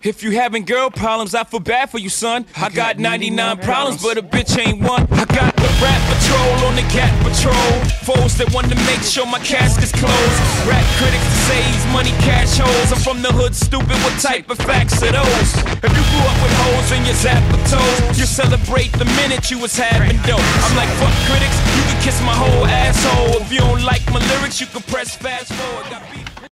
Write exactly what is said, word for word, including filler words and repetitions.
If you having girl problems, I feel bad for you, son. I got ninety-nine problems, but a bitch ain't one. I got the rap patrol on the cat patrol. Foes that want to make sure my casket's closed. Rap critics to say he's money cash holes. I'm from the hood, stupid, what type of facts are those? If you grew up with hoes in your zap of toes, you celebrate the minute you was having dope. I'm like, fuck critics, you can kiss my whole asshole. If you don't like my lyrics, you can press fast forward. Got beat